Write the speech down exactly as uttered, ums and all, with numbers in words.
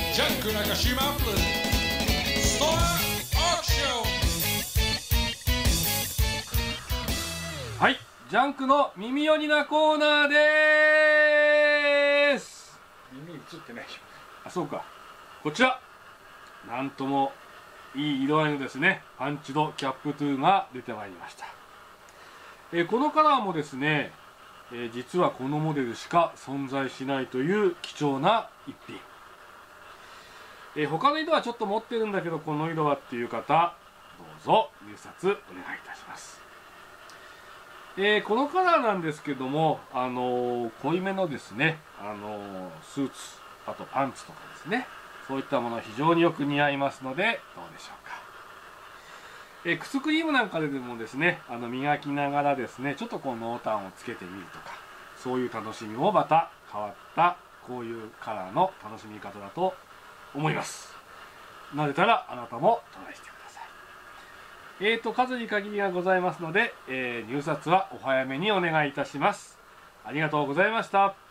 ジャンク中島プレゼンツストアオークション。 はい、ジャンクの耳寄りなコーナーでーす。 耳映ってないよ。 あ、そうか。こちら、なんともいい色合いのですね、パンチドキャップトゥーが出てまいりました。えーこのカラーもですね、えー実はこのモデルしか存在しないという貴重な一品。えー他の色はちょっと持ってるんだけど、この色はっていう方、どうぞ入札お願いいたします。えーこのカラーなんですけども、あのー濃いめのですね、あのースーツ、あとパンツとかですね、そういったもの非常によく似合いますので、どうでしょうか。えー靴クリームなんかでもですね、あの磨きながらですね、ちょっとこう濃淡をつけてみるとか、そういう楽しみもまた変わったこういうカラーの楽しみ方だと思います。慣れたらあなたもトライしてください。えーと数に限りがございますので、えー入札はお早めにお願いいたします。ありがとうございました。